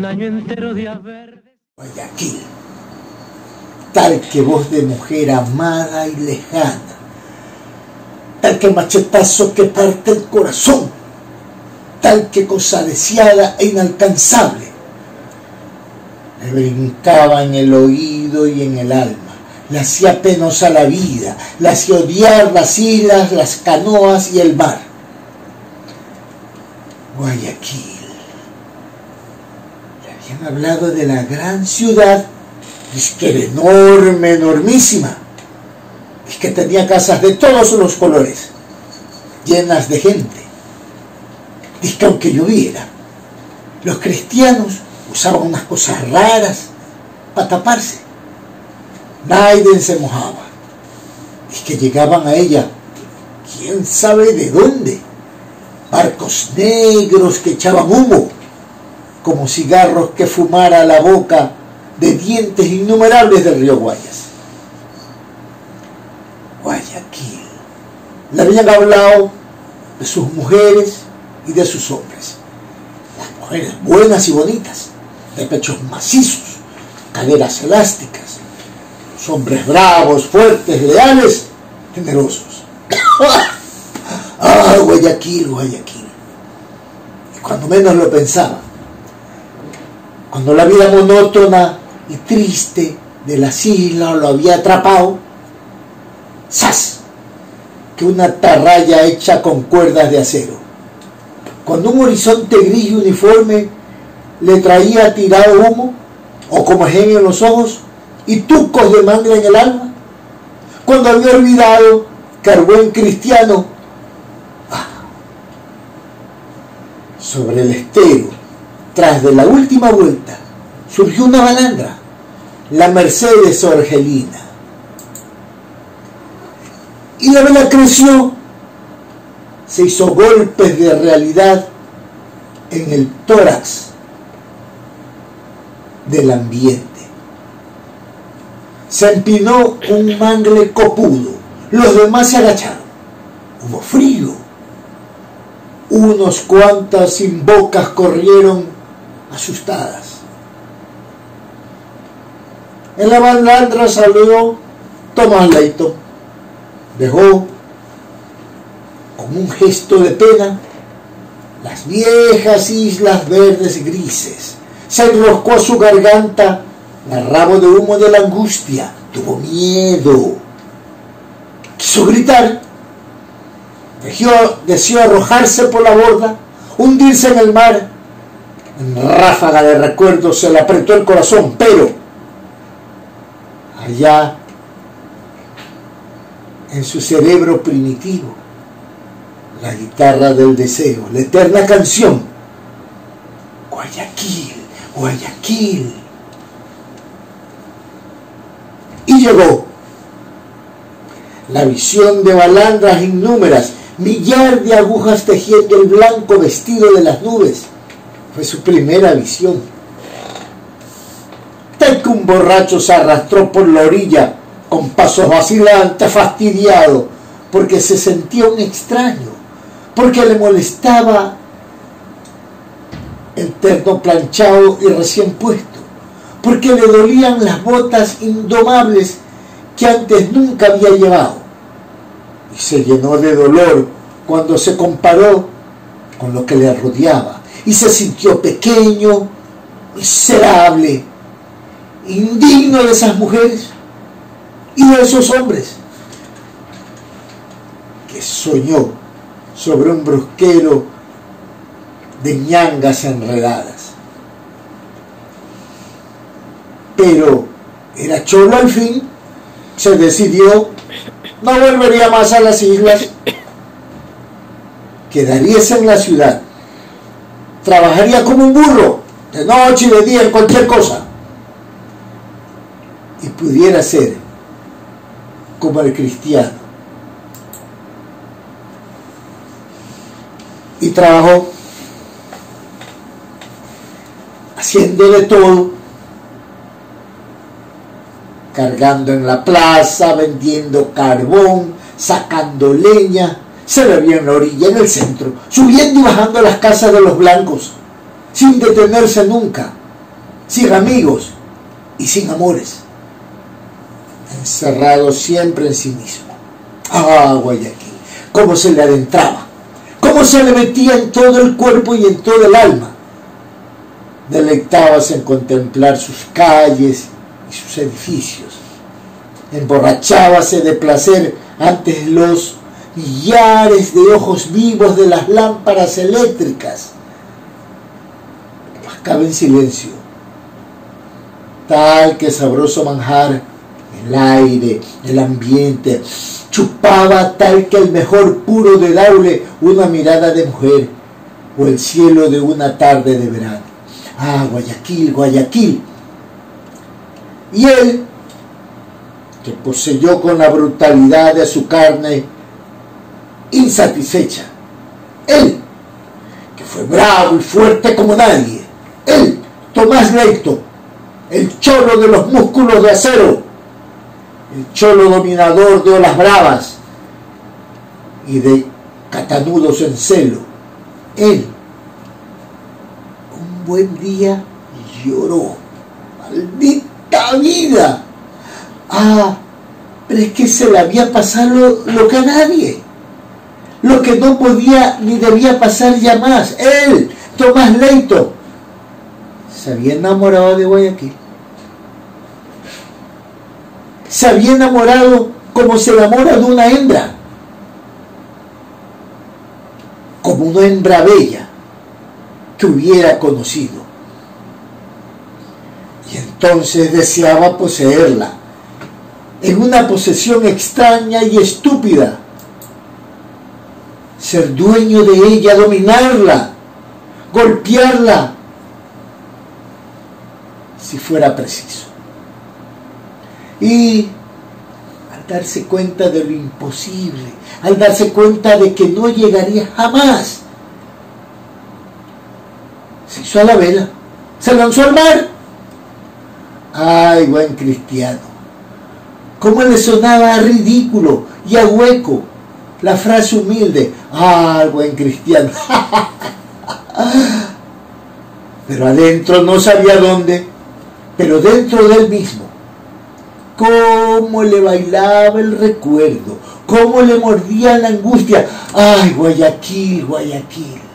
año entero de haber... Guayaquil, tal que voz de mujer amada y lejana, tal que machetazo que parte el corazón, tal que cosa deseada e inalcanzable, le brincaba en el oído y en el alma, le hacía penosa la vida, le hacía odiar las islas, las canoas y el mar. Guayaquil. Le habían hablado de la gran ciudad, es que era enorme, enormísima, es que tenía casas de todos los colores, llenas de gente. Dice que aunque lloviera, los cristianos usaban unas cosas raras para taparse. Nadie se mojaba. Dice que llegaban a ella, quién sabe de dónde, barcos negros que echaban humo, como cigarros que fumara la boca de dientes innumerables del río Guayas. Guayaquil. Le habían hablado de sus mujeres y de sus hombres. Las mujeres buenas y bonitas, de pechos macizos, caderas elásticas. Los hombres bravos, fuertes, leales, generosos. ¡Ah, Guayaquil, Guayaquil! Y cuando menos lo pensaba, cuando la vida monótona y triste de las islas lo había atrapado, ¡zas!, que una atarraya hecha con cuerdas de acero, cuando un horizonte gris y uniforme le traía tirado humo, o como genio en los ojos, y tucos de mangla en el alma, cuando había olvidado que el buen cristiano, sobre el estero, tras de la última vuelta, surgió una balandra, la Mercedes Orgelina. Y la vela creció, se hizo golpes de realidad en el tórax del ambiente. Se empinó un mangle copudo, los demás se agacharon. Hubo frío. Unos cuantas sin bocas corrieron asustadas. En la balandra salió Tomás Leito. Dejó, con un gesto de pena, las viejas islas verdes y grises. Se enroscó a su garganta el rabo de humo de la angustia. Tuvo miedo. Quiso gritar. Deseó arrojarse por la borda, hundirse en el mar. En ráfaga de recuerdos se le apretó el corazón, pero allá en su cerebro primitivo, la guitarra del deseo, la eterna canción, Guayaquil, Guayaquil. Y llegó la visión de balandras innúmeras, millar de agujas tejiendo el blanco vestido de las nubes. Fue su primera visión. Tal que un borracho se arrastró por la orilla con pasos vacilantes, fastidiado, porque se sentía un extraño, porque le molestaba el terno planchado y recién puesto, porque le dolían las botas indomables que antes nunca había llevado. Y se llenó de dolor cuando se comparó con lo que le rodeaba y se sintió pequeño, miserable, indigno de esas mujeres y de esos hombres, que soñó sobre un brusquero de ñangas enredadas. Pero era cholo al fin, se decidió, no volvería más a las islas, quedaríase en la ciudad, trabajaría como un burro, de noche y de día, en cualquier cosa, y pudiera ser como el cristiano. Y trabajó, haciendo de todo, cargando en la plaza, vendiendo carbón, sacando leña. Se le vio en la orilla, en el centro, subiendo y bajando las casas de los blancos, sin detenerse nunca, sin amigos y sin amores, encerrado siempre en sí mismo. Ah, Guayaquil, cómo se le adentraba, cómo se le metía en todo el cuerpo y en todo el alma. Deleitábase en contemplar sus calles y sus edificios. Emborrachábase de placer ante los millares de ojos vivos de las lámparas eléctricas. Mascaba en silencio, tal que sabroso manjar, el aire, el ambiente. Chupaba tal que el mejor puro de darle una mirada de mujer o el cielo de una tarde de verano. Ah, Guayaquil, Guayaquil. Y él, que poseyó con la brutalidad de su carne insatisfecha, él, que fue bravo y fuerte como nadie, él, Tomás Leito, el cholo de los músculos de acero, el cholo dominador de olas bravas y de catanudos en celo, él, un buen día lloró. ¡Maldita vida! Ah, pero es que se le había pasado lo que a nadie, lo que no podía ni debía pasar ya más. Él, Tomás Leito, se había enamorado de Guayaquil. Se había enamorado como se enamora de una hembra, como una hembra bella que hubiera conocido. Y entonces deseaba poseerla, en una posesión extraña y estúpida, ser dueño de ella, dominarla, golpearla, si fuera preciso. Y al darse cuenta de lo imposible, al darse cuenta de que no llegaría jamás, se hizo a la vela, se lanzó al mar. Ay, buen cristiano, cómo le sonaba a ridículo y a hueco la frase humilde, ay, buen cristiano. Pero adentro no sabía dónde, pero dentro de él mismo, cómo le bailaba el recuerdo, cómo le mordía la angustia. Ay, Guayaquil, Guayaquil.